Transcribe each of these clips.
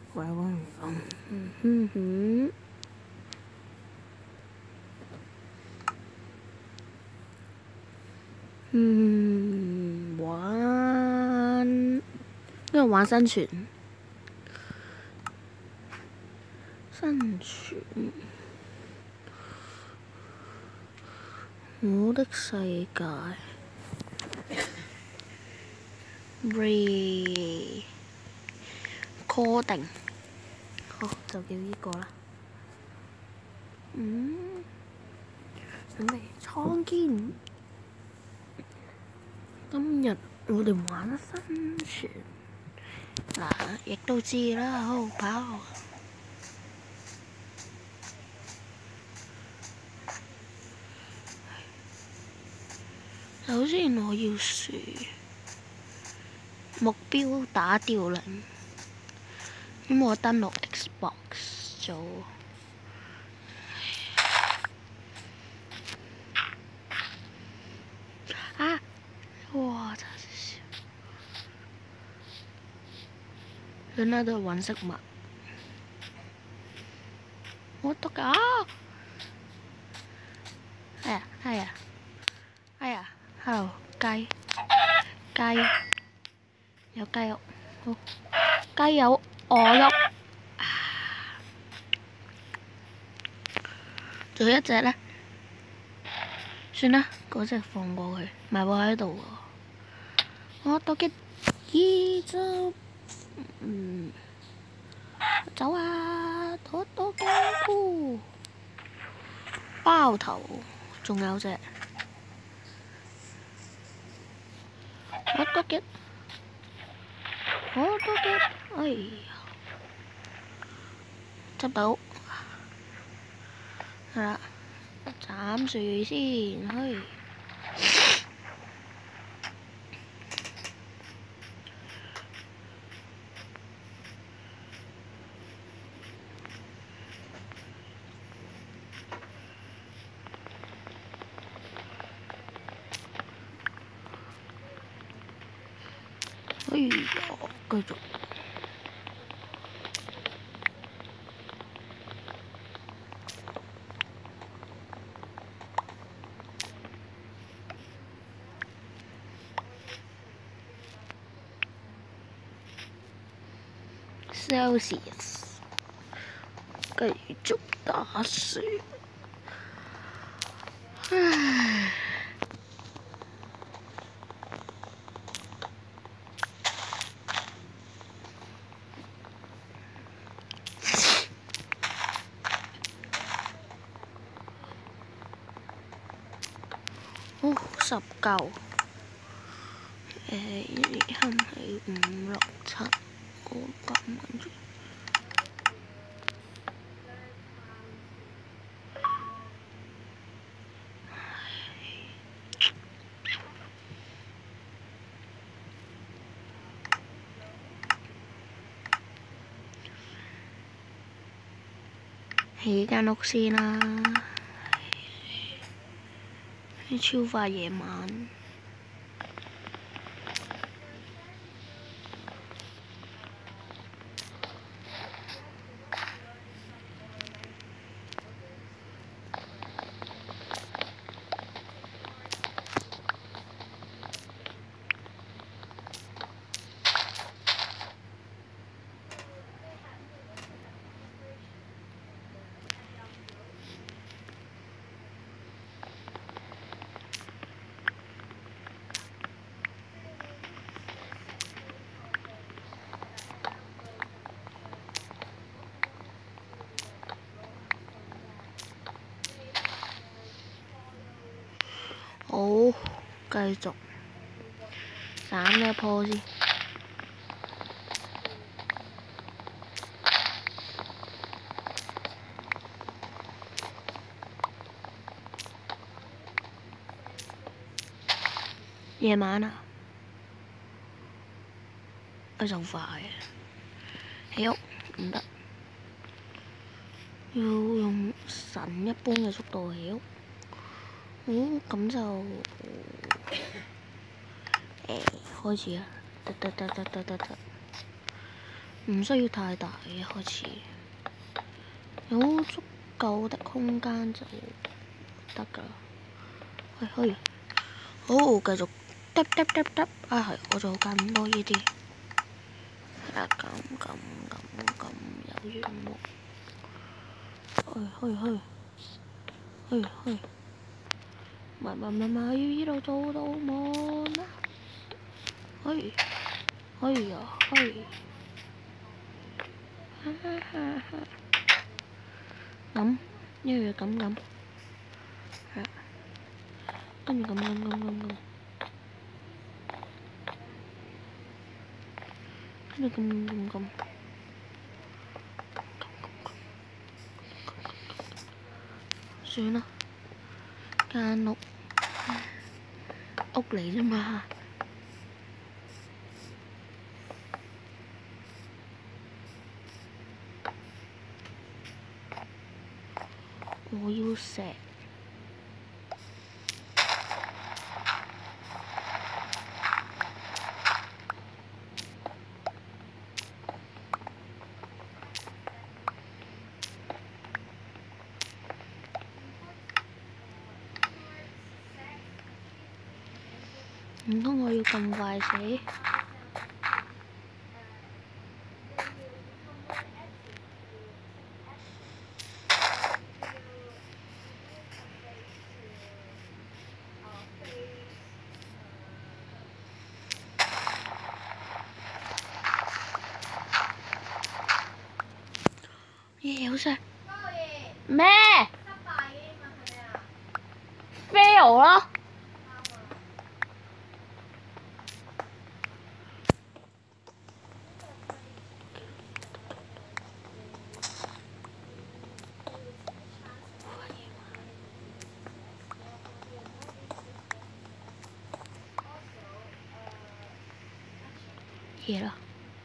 喂喂，玩，因為玩生存，我的世界 recording， 好就叫呢個啦。準備創建。今日我哋玩生存，嗱，亦都知啦，好跑。首先我要樹目標打掉零，咁我登錄 Xbox 做。啊！哇！真係原來都係揾食物。我得㗎！哎呀 ，hello 雞，有雞肉，好，雞有鵝肉。仲有一隻呢？算啦，嗰隻放過去，咪會喺度喎。我到嘅二就走啊！多多嘅菇包頭，仲有隻我多嘅，哎呀，執到，係啦，斬樹先，嘿。哎呀，繼續。Celsius， 繼續打樹。唉。哦，10嚿。一係5、6、7，我撳住。起間屋先啦，超快夜晚。好，繼續斬呢一棵先。夜晚啊，就快啊，起屋唔得，要用神一般嘅速度起屋。咁就開始啦，得。 唔需要太大嘅開始，有足夠的空間就得㗎。可以，好繼續嗒嗒嗒嗒啊！係，我就揀唔多呢啲。係啦，咁有緣喎。去，咪要依度做到冇啦。去啊，去。咁，一樣咁，係啊，跟住咁，跟住咁，算啦，間屋嚟啫嘛。我要石。唔通我要咁快死？好晒咩？fail 咯！嘢啦。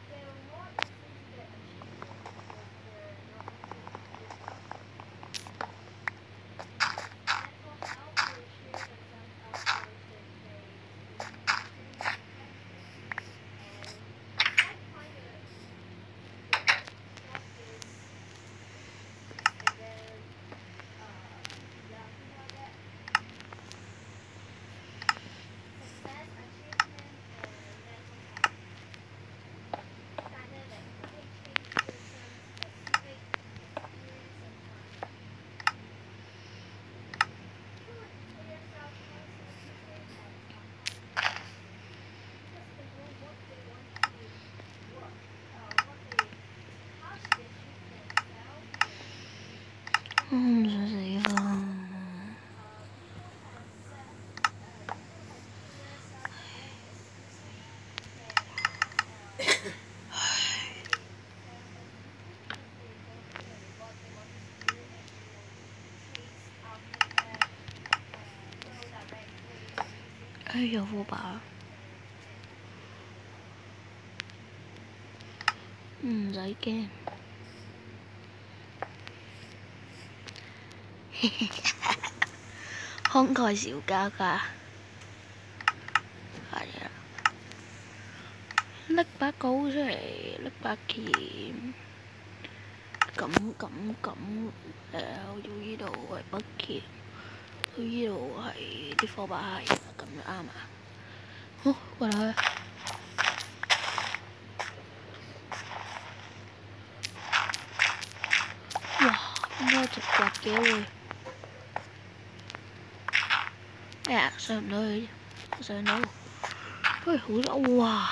我唔想死啊！有火把，唔使驚。慷慨小家家，係啊！拎把鎬出嚟，拎把劍，要依度係把劍，依度係啲火把係咁樣啱啊！好，過嚟。哇！應該直掘嘅會。哎呀，上唔到去，上到。喂，好咗，哇！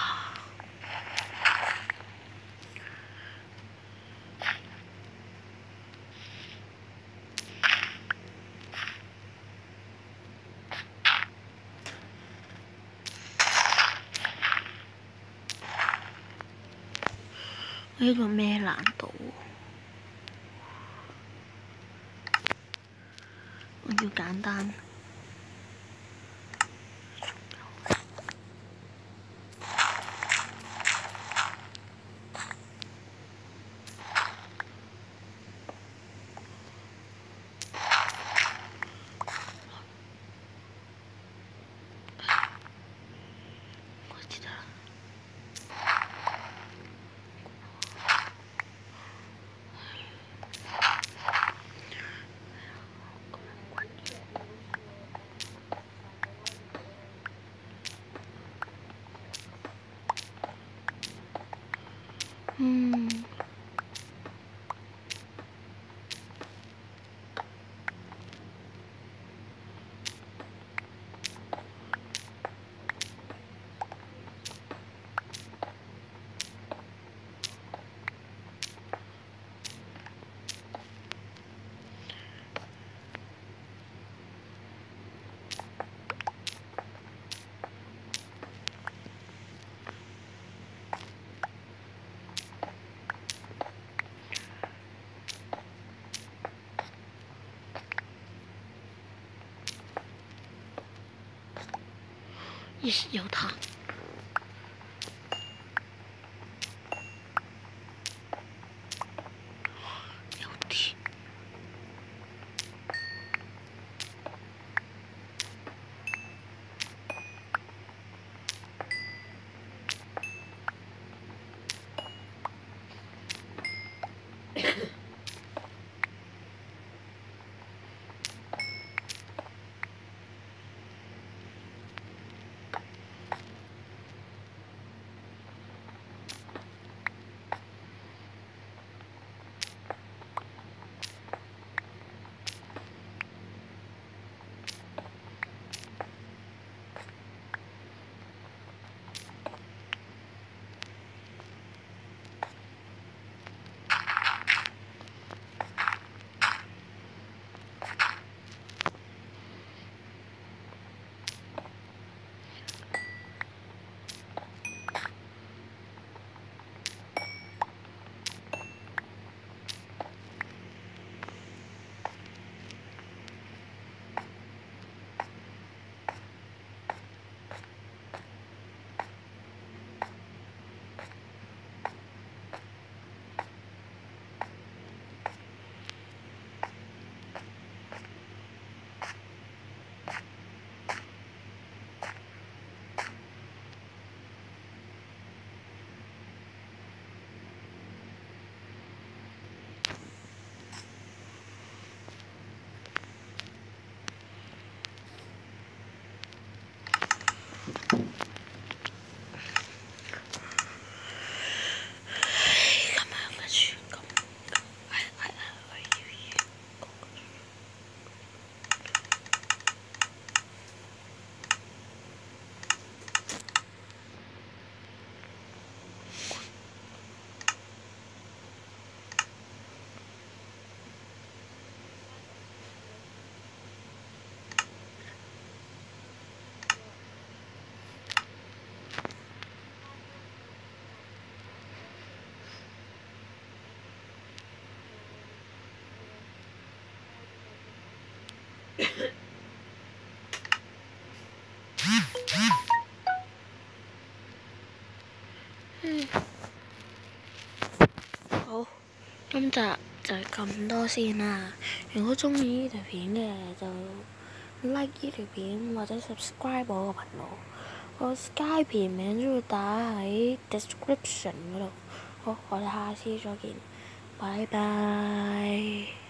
呢個咩難度？我要簡單。 Yes， 有它。有铁。好，今集就係咁多先啦。如果中意呢條片嘅就 like 呢條片或者 subscribe 我個頻道。我 Skype 名都會打喺 description 嗰度。好，我哋下次再見，拜拜。